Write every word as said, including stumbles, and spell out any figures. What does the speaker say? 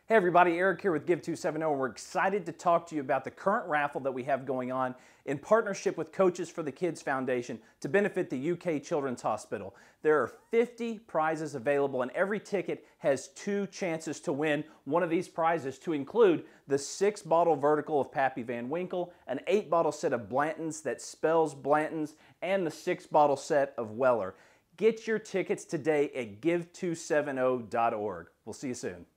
Hey everybody, Eric here with Give two seventy, and we're excited to talk to you about the current raffle that we have going on in partnership with Coaches for the Kids Foundation to benefit the U K Children's Hospital. There are fifty prizes available, and every ticket has two chances to win one of these prizes, to include the six bottle vertical of Pappy Van Winkle, an eight bottle set of Blantons that spells Blantons, and the six bottle set of Weller. Get your tickets today at give two seventy dot org. We'll see you soon.